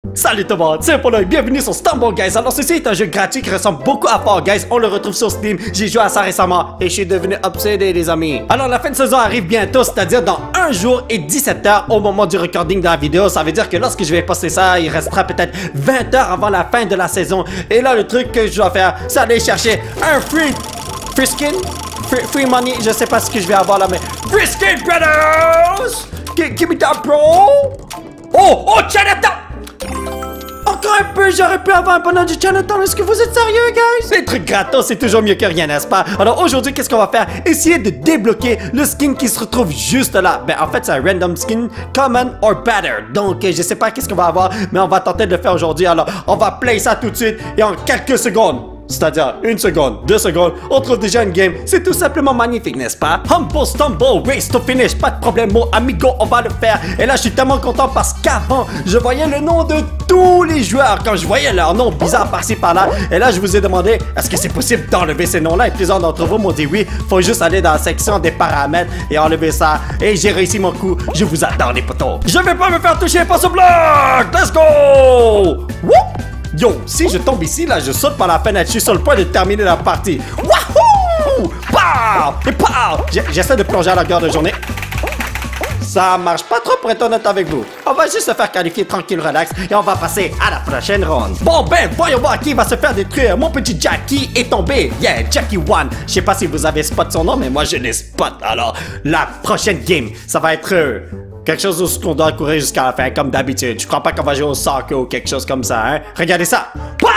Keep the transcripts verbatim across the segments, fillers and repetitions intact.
Salut tout le monde, c'est Polo et bienvenue sur Stumble Guys. Alors ceci est un jeu gratuit qui ressemble beaucoup à Fall Guys. On le retrouve sur Steam, j'ai joué à ça récemment et je suis devenu obsédé les amis. Alors la fin de saison arrive bientôt, c'est-à-dire dans un jour et dix-sept heures au moment du recording de la vidéo. Ça veut dire que lorsque je vais poster ça, il restera peut-être vingt heures avant la fin de la saison. Et là le truc que je dois faire, c'est aller chercher un free, free skin, free, free money, je sais pas ce que je vais avoir là mais... Free skin brothers! Give, give me that bro! Oh, oh Chinatown! Encore un peu, j'aurais pu avoir un bonheur du Chinatown. Est-ce que vous êtes sérieux, guys? Les trucs gratos, c'est toujours mieux que rien, n'est-ce pas? Alors aujourd'hui, qu'est-ce qu'on va faire? Essayer de débloquer le skin qui se retrouve juste là. Ben, en fait, c'est un random skin, common or better. Donc, je sais pas qu'est-ce qu'on va avoir, mais on va tenter de le faire aujourd'hui. Alors, on va play ça tout de suite et en quelques secondes. C'est-à-dire une seconde, deux secondes, on trouve déjà une game. C'est tout simplement magnifique, n'est-ce pas? Humble Stumble, race to finish, pas de problème, mon amigo, on va le faire. Et là, je suis tellement content parce qu'avant, je voyais le nom de tous les joueurs. Quand je voyais leur nom bizarre par-ci par-là. Et là, je vous ai demandé, est-ce que c'est possible d'enlever ces noms-là? Et plusieurs d'entre vous m'ont dit oui. Faut juste aller dans la section des paramètres et enlever ça. Et j'ai réussi mon coup. Je vous attends, les potos. Je vais pas me faire toucher par ce bloc! Let's go! Wouh! Yo, si je tombe ici, là, je saute par la fenêtre. Je suis sur le point de terminer la partie. Wahoo! Pow! Et pow! J'essaie de plonger à la longueur de journée. Ça marche pas trop pour être honnête avec vous. On va juste se faire qualifier tranquille, relax. Et on va passer à la prochaine ronde. Bon, ben, voyons voir qui va se faire détruire. Mon petit Jackie est tombé. Yeah, Jackie One. Je sais pas si vous avez spot son nom, mais moi, je l'ai spot. Alors, la prochaine game, ça va être... Euh, quelque chose où on doit courir jusqu'à la fin, comme d'habitude. Je crois pas qu'on va jouer au soccer ou quelque chose comme ça, hein. Regardez ça. Pow!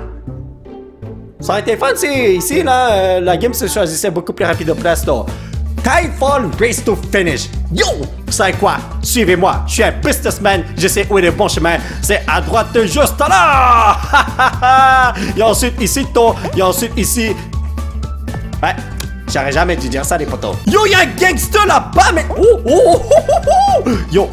Ça aurait été fun si, ici, là, euh, la game se choisissait beaucoup plus rapide au presto. Titanfall Race to Finish. Yo! Vous savez quoi? Suivez-moi. Je suis un businessman. Je sais où est le bon chemin. C'est à droite juste là! Et ensuite, ici, toi. Et ensuite, ici. Ouais. J'aurais jamais dû dire ça, les potos. Yo, y'a un gangster là-bas, mais... Oh, oh, oh, oh, oh. Yo.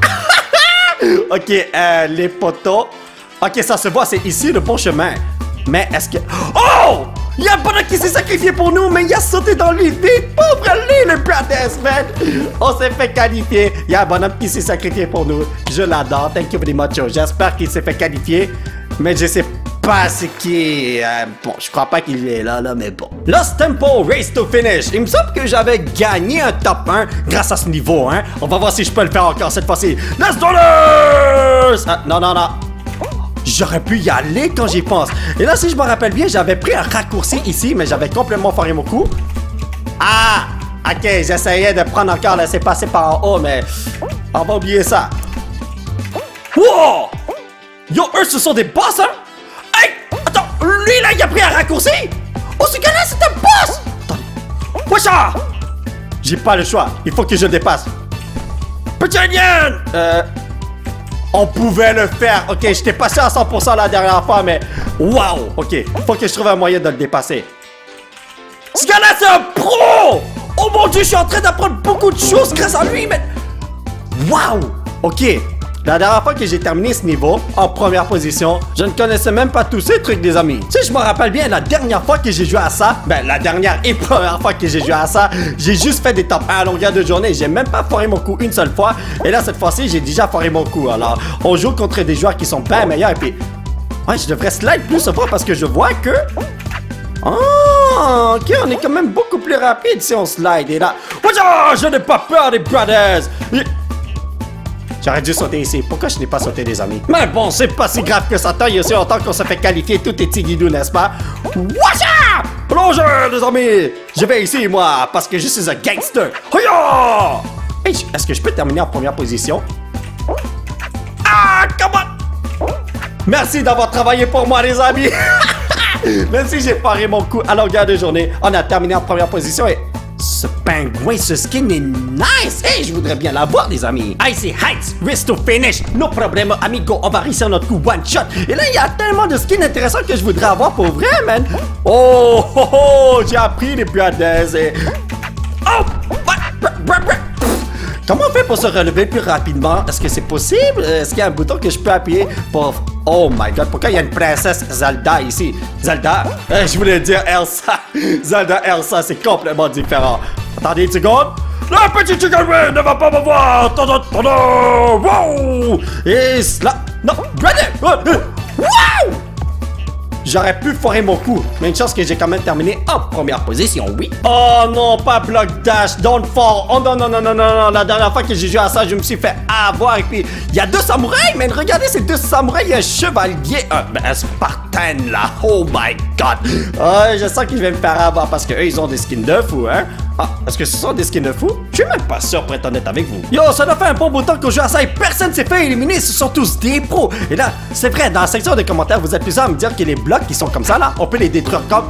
Ok, euh, les potos. Ok, ça se voit, c'est ici le bon chemin. Mais est-ce que... Oh! Y'a un bonhomme qui s'est sacrifié pour nous, mais il a sauté dans lui vite. Pauvre les brothers, man. On s'est fait qualifier. Y'a un bonhomme qui s'est sacrifié pour nous. Je l'adore. Thank you very much. J'espère qu'il s'est fait qualifier. Mais je sais pas ce qui est... Euh, bon, je crois pas qu'il est là, là, mais bon. Lost Tempo Race to Finish. Il me semble que j'avais gagné un top un grâce à ce niveau, hein. On va voir si je peux le faire encore cette fois-ci. Let's do this! Ah, non, non, non. J'aurais pu y aller quand j'y pense. Et là, si je me rappelle bien, j'avais pris un raccourci ici, mais j'avais complètement foiré mon coup. Ah! Ok, j'essayais de prendre encore, laisser passer par en haut, mais... On va oublier ça. Wow! Yo, eux, ce sont des boss, hein? Hey! Attends, lui, là, il a pris un raccourci? Oh, ce gars-là, c'est un boss! Attendez. Wesh! J'ai pas le choix. Il faut que je le dépasse. Petit alien! Euh... On pouvait le faire. Ok, j'étais passé à cent pour cent la dernière fois, mais... Waouh! Ok, faut que je trouve un moyen de le dépasser. Ce gars-là, c'est un pro! Oh mon Dieu, je suis en train d'apprendre beaucoup de choses grâce à lui, mais... Waouh! Ok. La dernière fois que j'ai terminé ce niveau, en première position, je ne connaissais même pas tous ces trucs, les amis. Tu sais, je me rappelle bien, la dernière fois que j'ai joué à ça, ben, la dernière et première fois que j'ai joué à ça, j'ai juste fait des top un à longueur de journée. J'ai même pas foiré mon coup une seule fois. Et là, cette fois-ci, j'ai déjà foiré mon coup. Alors, on joue contre des joueurs qui sont bien meilleurs. Et puis, ouais, je devrais slide plus ce fois parce que je vois que... Oh, ok, on est quand même beaucoup plus rapide si on slide. Et là, oh, je n'ai pas peur des brothers. J'aurais dû sauter ici. Pourquoi je n'ai pas sauté, les amis? Mais bon, c'est pas si grave que ça. Tant il y a aussi longtemps qu'on se fait qualifier. Tout est tigidou, n'est-ce pas? Washa! Plongeur, les amis! Je vais ici, moi, parce que je suis un gangster. Hoya! Hey, est-ce que je peux terminer en première position? Ah, come on! Merci d'avoir travaillé pour moi, les amis. Même si j'ai paré mon coup à longueur de journée, on a terminé en première position et... Ce pingouin, ce skin est nice! Hey, je voudrais bien l'avoir, les amis! Icy Heights, Race to Finish! No problème, amigo, on va réussir notre coup one shot! Et là, il y a tellement de skins intéressants que je voudrais avoir pour vrai, man! Oh, oh, oh! J'ai appris les brothers et... Oh! Comment on fait pour se relever plus rapidement? Est-ce que c'est possible? Est-ce qu'il y a un bouton que je peux appuyer pour... Oh my god, pourquoi il y a une princesse Zelda ici? Zelda? Euh, je voulais dire Elsa. Zelda, Elsa, c'est complètement différent. Attendez une seconde. Le petit Chicken Wing ne va pas me voir! Wow! Et là... Non, brother! Oh, oh. Wow! J'aurais pu foirer mon coup, mais une chance que j'ai quand même terminé en première position, oui. Oh non, pas bloc dash, don't fall. Oh non, non, non, non, non, non. La dernière fois que j'ai joué à ça, je me suis fait avoir. Et puis, il y a deux samouraïs, man. Regardez ces deux samouraïs. Il y a un chevalier, un, ben, un Spartan, là. Oh my god. Oh, je sens que je vais me faire avoir parce qu'eux, ils ont des skins de fou, hein. Ah, est-ce que ce sont des skins de fou? Je suis même pas sûr pour être honnête avec vous. Yo, ça doit faire un bon bout de temps qu'on joue à ça et personne s'est fait éliminer. Ce sont tous des pros. Et là, c'est vrai, dans la section des commentaires, vous êtes plusieurs à me dire que les blocs qui sont comme ça, là, on peut les détruire comme...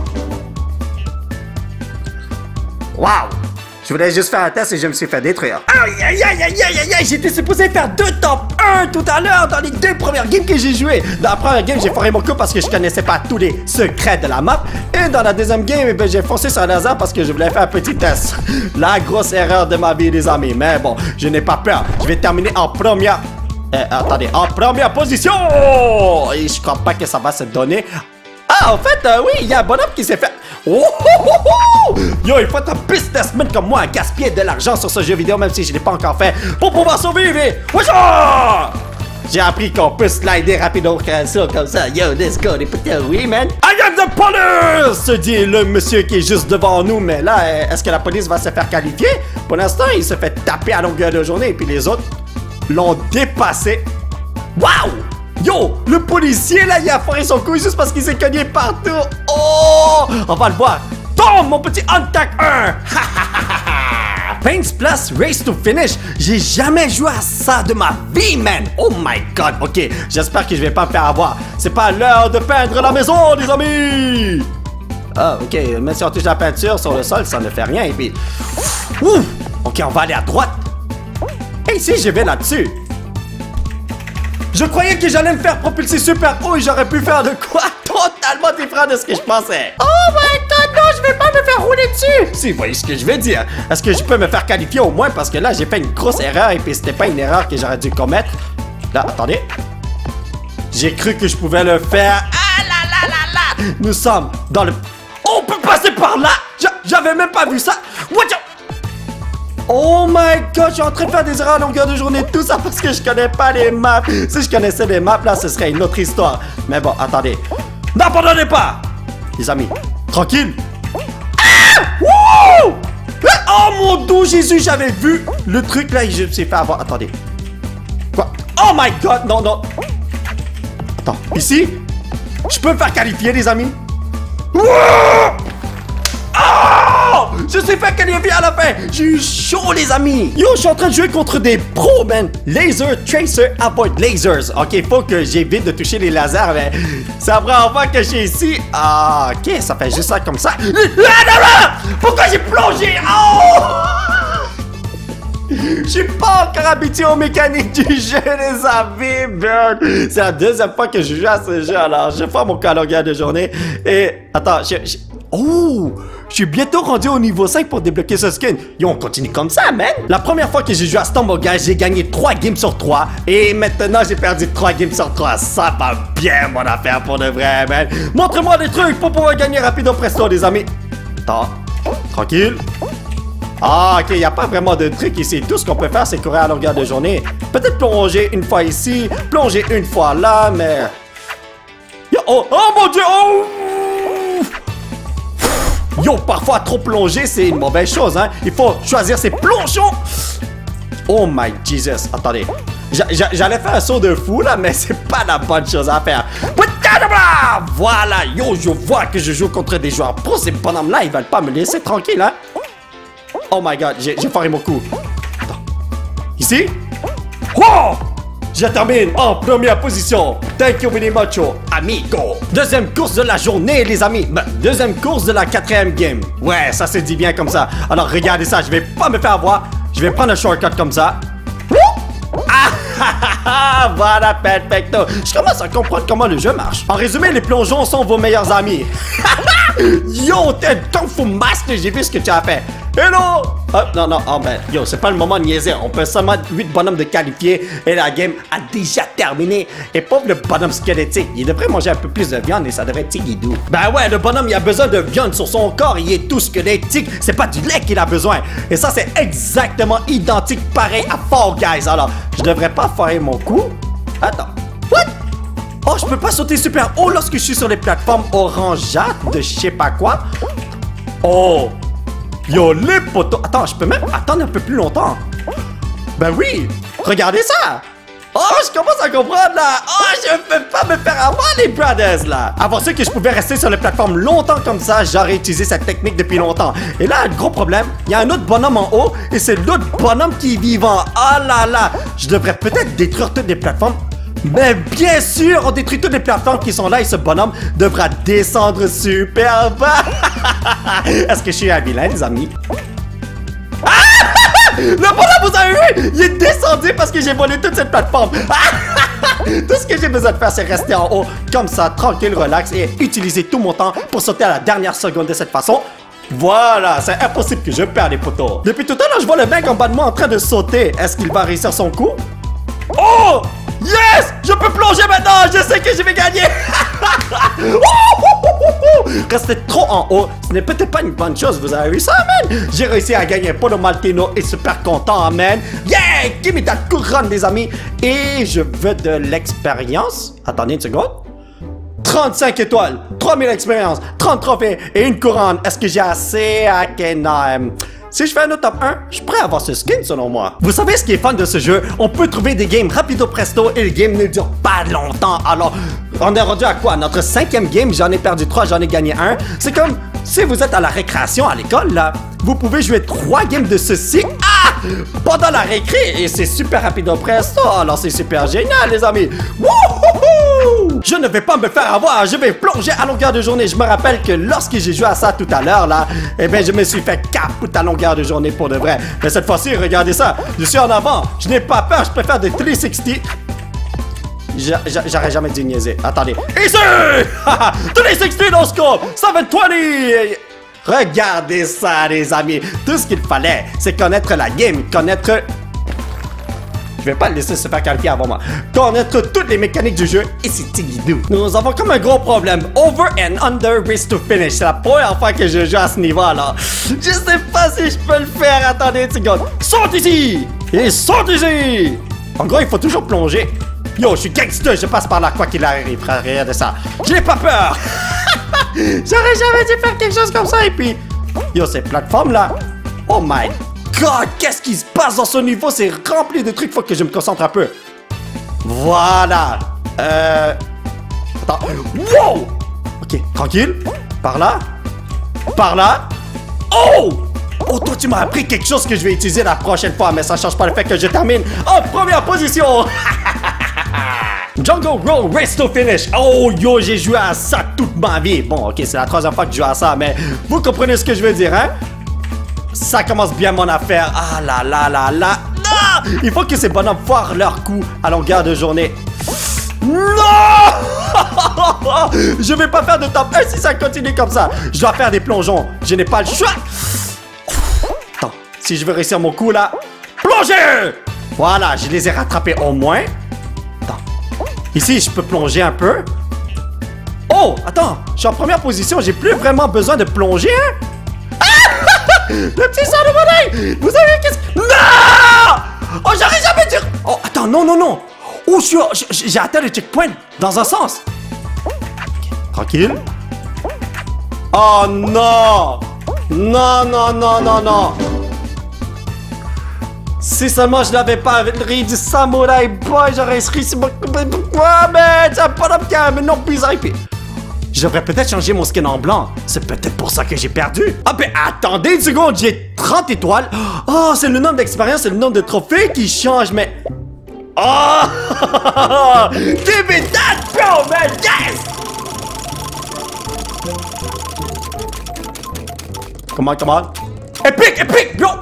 Wow! Je voulais juste faire un test et je me suis fait détruire. Aïe, aïe, aïe, aïe, aïe, aïe, aïe, j'étais supposé faire deux top un tout à l'heure dans les deux premières games que j'ai joué. Dans la première game, j'ai foiré mon coup parce que je connaissais pas tous les secrets de la map. Et dans la deuxième game, eh ben, j'ai foncé sur un laser parce que je voulais faire un petit test. La grosse erreur de ma vie, les amis. Mais bon, je n'ai pas peur. Je vais terminer en première... Euh, attendez, en première position. Et je crois pas que ça va se donner... Ah, en fait, euh, oui, il y a un bonhomme qui s'est fait... Oh, oh, oh, oh! Yo, il faut être un businessman comme moi à gaspiller de l'argent sur ce jeu vidéo, même si je ne l'ai pas encore fait, pour pouvoir survivre et... J'ai appris qu'on peut slider rapido comme ça, comme ça. Yo, let's go, les putains, oui, man. I am the police! Se dit le monsieur qui est juste devant nous, mais là, est-ce que la police va se faire qualifier? Pour l'instant, il se fait taper à longueur de journée, et puis les autres l'ont dépassé. Waouh! Yo, le policier là, il a foiré son coup juste parce qu'il s'est cogné partout. Oh, on va le voir. Tombe, mon petit Untack un. Paints Plus Race to Finish. J'ai jamais joué à ça de ma vie, man. Oh my god. Ok, j'espère que je vais pas me faire avoir. C'est pas l'heure de peindre la maison, les amis. Ah, ok, même si on touche la peinture sur le sol, ça ne fait rien. Et puis, ouf. Ok, on va aller à droite. Et si je vais là-dessus. Je croyais que j'allais me faire propulser super haut et j'aurais pu faire de quoi totalement différent de ce que je pensais. Oh my god, non, je vais pas me faire rouler dessus. Si, vous voyez ce que je veux dire. Est-ce que je peux me faire qualifier au moins parce que là, j'ai fait une grosse erreur et puis c'était pas une erreur que j'aurais dû commettre. Là, attendez. J'ai cru que je pouvais le faire. Ah là là là là. Nous sommes dans le... On peut passer par là. J'avais même pas vu ça. Watch out. Oh my god, je suis en train de faire des erreurs à longueur de journée, tout ça parce que je connais pas les maps. Si je connaissais les maps, là, ce serait une autre histoire. Mais bon, attendez. N'abandonnez pas! Les amis, tranquille. Ah! Wouh! Oh mon Dieu, Jésus, j'avais vu le truc là et je me suis fait avoir. Attendez. Quoi? Oh my god, non, non. Attends, ici? Je peux me faire qualifier, les amis? Wouh! Oh! Je suis fait qualifier à la fin. J'ai eu chaud, les amis. Yo, je suis en train de jouer contre des pros, man. Laser Tracer Avoid Lasers. Ok, faut que j'évite de toucher les lasers, mais c'est la première fois que je suis ici. Ah, ok, ça fait juste ça comme ça. Pourquoi j'ai plongé? Oh! Je suis pas encore habitué aux mécaniques du jeu, les amis, man. C'est la deuxième fois que je joue à ce jeu, alors je fais mon cas à longueur de journée. Et, attends, je... je... Oh! Je suis bientôt rendu au niveau cinq pour débloquer ce skin. Yo, on continue comme ça, man. La première fois que j'ai joué à Stumble Guys, j'ai gagné trois games sur trois. Et maintenant, j'ai perdu trois games sur trois. Ça va bien, mon affaire, pour de vrai, man. Montre-moi des trucs pour pouvoir gagner rapido presto, les amis. Attends. Tranquille. Ah, ok, il n'y a pas vraiment de truc ici. Tout ce qu'on peut faire, c'est courir à longueur de journée. Peut-être plonger une fois ici, plonger une fois là, mais... Yo, oh, oh mon Dieu, oh! Yo, parfois trop plonger, c'est une mauvaise chose, hein. Il faut choisir ses plongeons. Oh my Jesus. Attendez. J'allais faire un saut de fou, là, mais c'est pas la bonne chose à faire. Voilà. Yo, je vois que je joue contre des joueurs pros. Ces bonhommes-là, ils veulent pas me laisser tranquille, hein. Oh my God, j'ai foiré mon coup. Attends. Ici. Oh! Je termine en première position. Thank you very much, amigo. Deuxième course de la journée, les amis. Ben, deuxième course de la quatrième game. Ouais, ça se dit bien comme ça. Alors, regardez ça, je vais pas me faire avoir. Je vais prendre un shortcut comme ça. Ah, voilà, perfecto. Je commence à comprendre comment le jeu marche. En résumé, les plongeons sont vos meilleurs amis. Yo, t'es un fou masque, j'ai vu ce que tu as fait. Hello! Oh, non, non, oh ben, yo, c'est pas le moment de niaiser. On peut seulement huit bonhommes de qualifier et la game a déjà terminé. Et pauvre le bonhomme squelettique, il devrait manger un peu plus de viande et ça devrait être tigidou. Ben ouais, le bonhomme, il a besoin de viande sur son corps, il est tout squelettique. C'est pas du lait qu'il a besoin. Et ça, c'est exactement identique, pareil à Fall Guys. Alors, je devrais pas foirer mon coup. Attends. What? Oh, je peux pas sauter super haut lorsque je suis sur les plateformes orangeâtres de je sais pas quoi. Oh! Yo, les potos! Attends, je peux même attendre un peu plus longtemps. Ben oui! Regardez ça! Oh, je commence à comprendre là! Oh, je peux pas me faire avoir les brothers là! Avant ça que je pouvais rester sur les plateformes longtemps comme ça, j'aurais utilisé cette technique depuis longtemps. Et là, un gros problème, il y a un autre bonhomme en haut et c'est l'autre bonhomme qui est vivant. Oh là là! Je devrais peut-être détruire toutes les plateformes. Mais bien sûr, on détruit toutes les plateformes qui sont là et ce bonhomme devra descendre super bas. Est-ce que je suis un vilain, les amis? Le bonhomme, vous avez vu? Il est descendu parce que j'ai volé toute cette plateforme. Tout ce que j'ai besoin de faire, c'est rester en haut, comme ça, tranquille, relax, et utiliser tout mon temps pour sauter à la dernière seconde de cette façon. Voilà, c'est impossible que je perde les poteaux. Depuis tout à l'heure, je vois le mec en bas de moi en train de sauter. Est-ce qu'il va réussir son coup? Oh! Yes! Je peux plonger maintenant! Je sais que je vais gagner! Rester trop en haut, ce n'est peut-être pas une bonne chose, vous avez vu ça, man? J'ai réussi à gagner Pono Maltino et super content, man! Yeah! Give me that couronne, les amis! Et je veux de l'expérience. Attendez une seconde. trente-cinq étoiles, trois mille expériences, trente trophées et une couronne. Est-ce que j'ai assez? Ok, non. Si je fais un autre top un, je suis prêt à avoir ce skin selon moi. Vous savez ce qui est fun de ce jeu? On peut trouver des games rapido presto et les games ne durent pas longtemps. Alors, on est rendu à quoi? Notre cinquième game, j'en ai perdu trois, j'en ai gagné un. C'est comme si vous êtes à la récréation à l'école, là. Vous pouvez jouer trois games de ceci ah! pendant la récré et c'est super rapido presto. Alors c'est super génial, les amis. Wouhouhou! Je ne vais pas me faire avoir, je vais plonger à longueur de journée. Je me rappelle que lorsque j'ai joué à ça tout à l'heure, là, eh bien, je me suis fait capote à longueur de journée pour de vrai. Mais cette fois-ci, regardez ça. Je suis en avant. Je n'ai pas peur. Je peux faire des trois cent soixante. J'aurais jamais dû niaiser. Attendez. Ici! trois cent soixante au scope! sept cent vingt! Regardez ça, les amis. Tout ce qu'il fallait, c'est connaître la game, connaître... Je vais pas le laisser se faire qualifier avant moi. Connaître toutes les mécaniques du jeu et c'est tigidou. Nous avons comme un gros problème. Over and under race to finish. C'est la première fois que je joue à ce niveau-là. Je sais pas si je peux le faire. Attendez une seconde. Saute ici! Et saute ici! En gros, il faut toujours plonger. Yo, je suis gangster. Je passe par là quoi qu'il arrive, frère. Rien de ça. Je n'ai pas peur. J'aurais jamais dû faire quelque chose comme ça. Et puis, yo, ces plateformes-là. Oh my God, qu'est-ce qui se passe dans ce niveau? C'est rempli de trucs. Faut que je me concentre un peu. Voilà. Euh... Attends. Wow! Ok, tranquille. Par là. Par là. Oh! Oh, toi, tu m'as appris quelque chose que je vais utiliser la prochaine fois. Mais ça change pas le fait que je termine en première position. Jungle Roll Race to Finish. Oh yo, j'ai joué à ça toute ma vie. Bon, ok, c'est la troisième fois que je joue à ça, mais vous comprenez ce que je veux dire, hein? Ça commence bien mon affaire. Ah là là là là. Ah! Il faut que ces bonhommes foirent leur coup à longueur de journée. Non! Je vais pas faire de top un si ça continue comme ça. Je dois faire des plongeons. Je n'ai pas le choix. Attends, si je veux réussir mon coup là. Plonger! Voilà, je les ai rattrapés au moins. Ici, je peux plonger un peu. Oh, attends, je suis en première position. J'ai plus vraiment besoin de plonger, hein? Ah! Le petit sang de mon œil! Vous savez qu'est-ce que... Non! Oh, j'aurais jamais dû... Oh, attends, non, non, non. Oh, j'ai atteint le checkpoint dans un sens. Okay, tranquille. Oh, non! Non, non, non, non, non. Si seulement je n'avais pas ri du Samurai Boy, j'aurais réussi. Pourquoi, mais ça pas d'homme qui a un nom bizarre. Puis, je devrais peut-être changer mon skin en blanc. C'est peut-être pour ça que j'ai perdu. Ah, ben attendez une seconde, j'ai trente étoiles. Oh, c'est le nombre d'expériences, c'est le nombre de trophées qui change, mais. Oh! Give me that, bro, man! Yes! Comment, comment? Épique, épique, bro!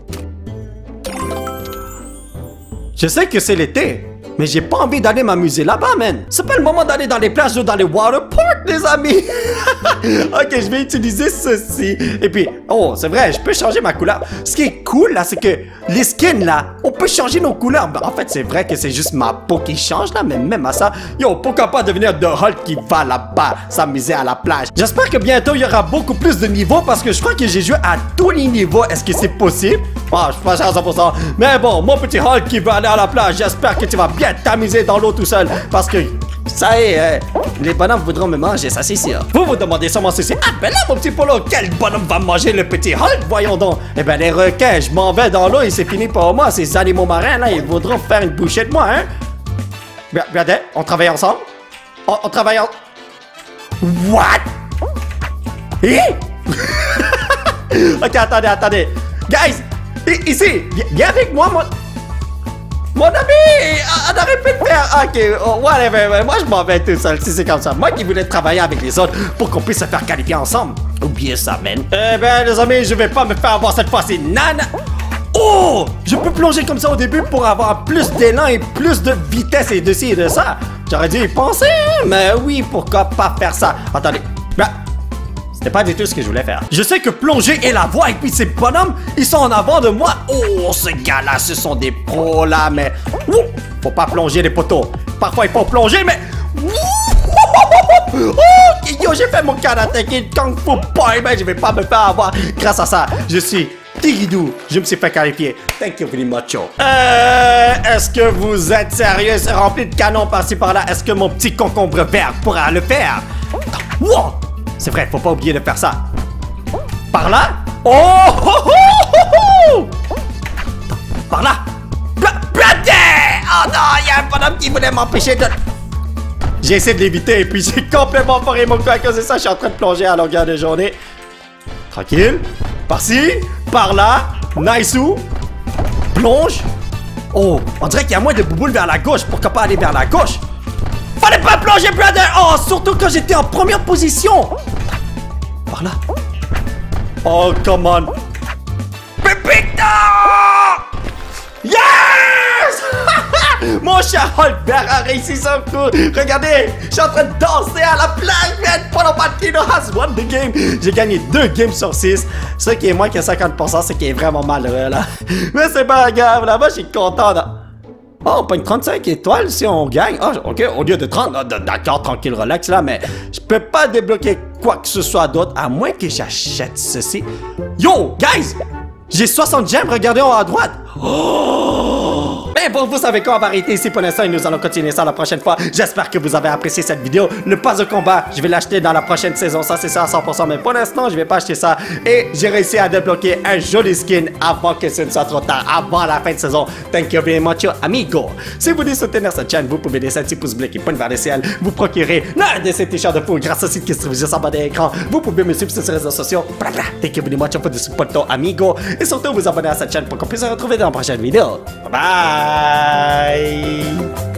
Je sais que c'est l'été, mais j'ai pas envie d'aller m'amuser là-bas, man. C'est pas le moment d'aller dans les plages ou dans les water parks, les amis. Ok, je vais utiliser ceci. Et puis, oh, c'est vrai, je peux changer ma couleur. Ce qui est cool, là, c'est que les skins, là, on peut changer nos couleurs. Ben, en fait, c'est vrai que c'est juste ma peau qui change, là, mais même à ça, yo, pourquoi pas devenir The Hulk qui va là-bas s'amuser à la plage. J'espère que bientôt, il y aura beaucoup plus de niveaux parce que je crois que j'ai joué à tous les niveaux. Est-ce que c'est possible? Ah, je suis pas sûr à cent pour cent. Mais bon, mon petit Hulk qui veut aller à la plage, j'espère que tu vas bien t'amuser dans l'eau tout seul. Parce que, ça y est, hein, les bonhommes voudront me manger, ça c'est sûr. Vous vous demandez sûrement ceci. Ah ben là, mon petit Polo, quel bonhomme va manger le petit Hulk, voyons donc. Eh ben les requins, je m'en vais dans l'eau et c'est fini pour moi. Ces animaux marins là, ils voudront faire une bouchée de moi, hein. Regardez, on travaille ensemble. On, on travaille en... What? Eh? Ok, attendez, attendez. Guys, ici, viens avec moi, mon... Mon ami, on aurait pu le faire. Ok, oh, whatever, moi je m'en vais tout seul si c'est comme ça. Moi qui voulais travailler avec les autres pour qu'on puisse se faire qualifier ensemble. Oubliez ça, man. Eh ben, les amis, je vais pas me faire avoir cette fois-ci. Nana. Oh! Je peux plonger comme ça au début pour avoir plus d'élan et plus de vitesse et de ci et de ça. J'aurais dû y penser, hein? Mais oui, pourquoi pas faire ça? Attendez. Ben, c'était pas du tout ce que je voulais faire. Je sais que plonger est la voie et puis ces bonhommes, ils sont en avant de moi. Oh, ces gars-là, ce sont des pros là, mais... Ouh, faut pas plonger les poteaux. Parfois, il faut plonger, mais... Oh, yo, j'ai fait mon karaté kid Kung Fu Boy, mais je vais pas me faire avoir. Grâce à ça, je suis... Tigidou, je me suis fait qualifier. Thank you very much. Euh, est-ce que vous êtes sérieux? C'est rempli de canons par-ci par-là. Est-ce que mon petit concombre vert pourra le faire? Wow! C'est vrai, faut pas oublier de faire ça. Par là? Oh! Oh, oh, oh, oh. Par là? Blader! Oh non, il y a un bonhomme qui voulait m'empêcher de... J'ai essayé de l'éviter et puis j'ai complètement foiré mon coup à cause de ça. Je suis en train de plonger à longueur de journée. Tranquille. Par-ci, par-là, nice-ou, plonge. Oh, on dirait qu'il y a moins de bouboules vers la gauche. Pourquoi pas aller vers la gauche? Fallait pas plonger, brother! Oh, surtout quand j'étais en première position. Par là. Oh, come on. Pépita! Yes! Mon cher Hulk vert a réussi son coup. Regardez, je suis en train de danser à la plage, man. Polo Patino has won the game. J'ai gagné deux games sur six. Ce qui est moins que cinquante pour cent, c'est qui est vraiment malheureux, là. Mais c'est pas grave, là-bas, je suis content. Là. Oh, on pogne trente-cinq étoiles si on gagne. Oh, ok, au lieu de trente. D'accord, tranquille, relax, là, mais je peux pas débloquer quoi que ce soit d'autre, à moins que j'achète ceci. Yo, guys! J'ai soixante gemmes, regardez en haut à droite. Oh! Mais bon, vous savez quoi, on va arrêter ici pour l'instant et nous allons continuer ça la prochaine fois. J'espère que vous avez apprécié cette vidéo. Ne pas au combat, je vais l'acheter dans la prochaine saison, ça c'est ça à cent pour cent. Mais pour l'instant, je vais pas acheter ça. Et j'ai réussi à débloquer un joli skin avant que ce ne soit trop tard, avant la fin de saison. Thank you very much, amigo. Si vous voulez soutenir cette chaîne, vous pouvez laisser un petit pouce bleu qui pointe vers le ciel. Vous procurez l'un de ces t-shirts de fou grâce au site qui se trouve juste en bas de l'écran. Vous pouvez me suivre sur les réseaux sociaux. Thank you very much for the support, amigo. Et surtout, vous abonner à cette chaîne pour qu'on puisse se retrouver dans la prochaine vidéo. Bye bye!